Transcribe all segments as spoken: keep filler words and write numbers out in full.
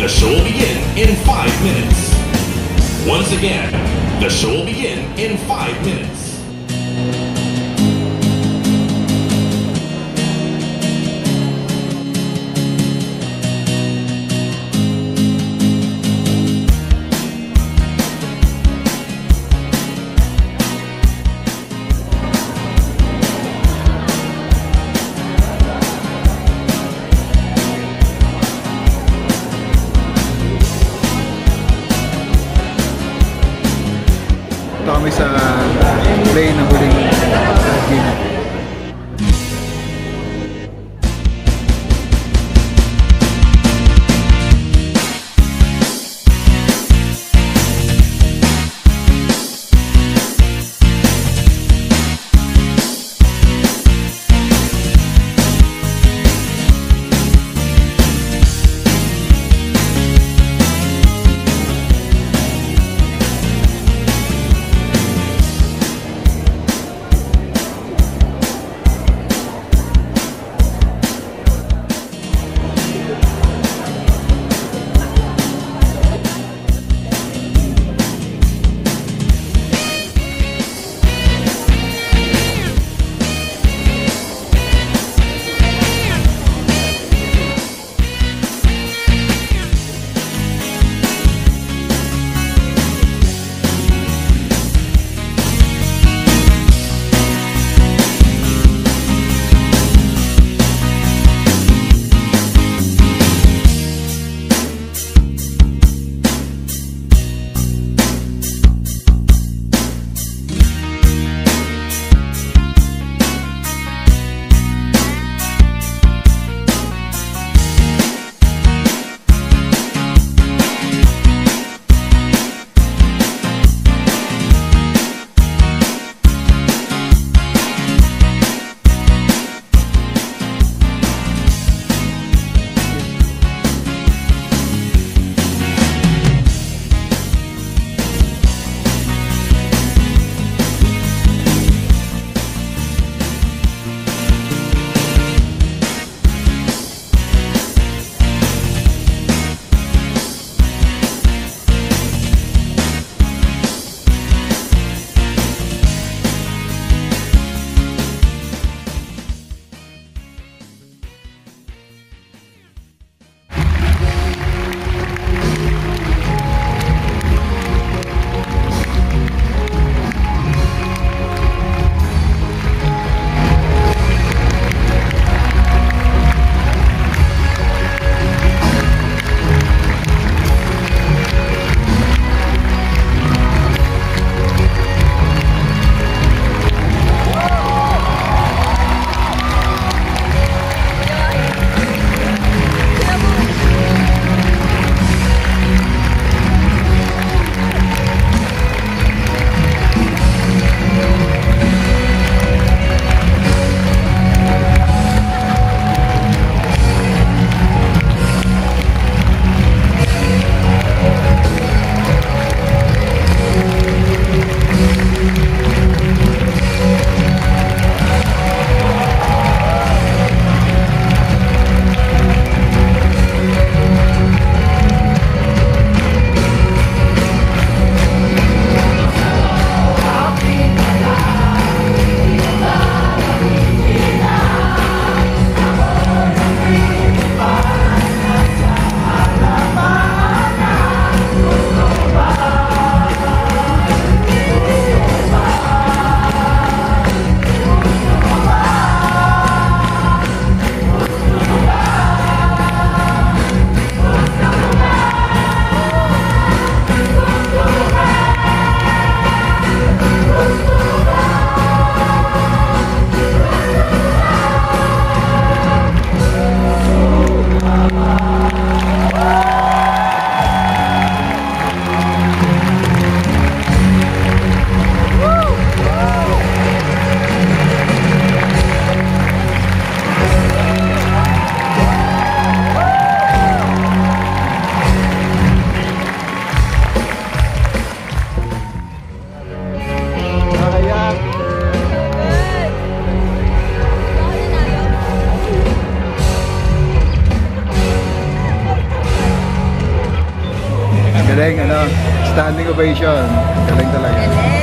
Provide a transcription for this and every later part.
The show will begin in five minutes. Once again, the show will begin in five minutes. Ito kami sa play ng Huling El Bimbo. Galing, ano, standing ovation. Galing talaga. Galing.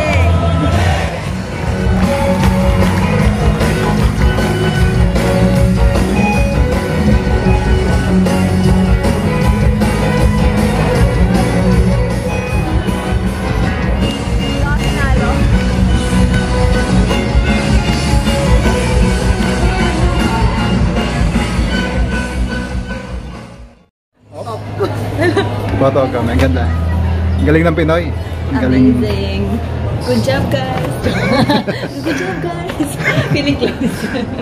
Photo kami, ang ganda. Ang galing ng Pinoy. Ang galing. Amazing. Good job, guys. Good job, guys. Feeling close.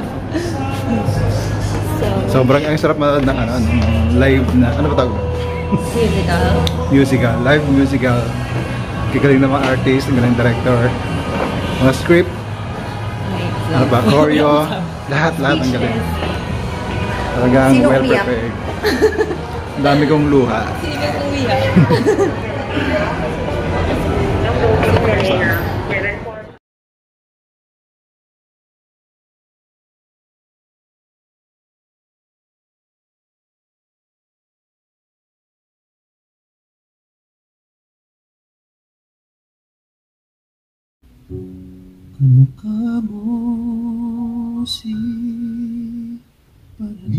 So, sobrang ang sarap manood ng ano, live na, ano ba tawag? musical. Musical, live musical. Kagaling ng mga artist, ang galing director. Mga script, ano ba, choreo, lahat, lahat ang galing. Talagang Sino well umiyak? prepared. Ang dami kong luha. Sino umiyak? Kamukha mo si Parang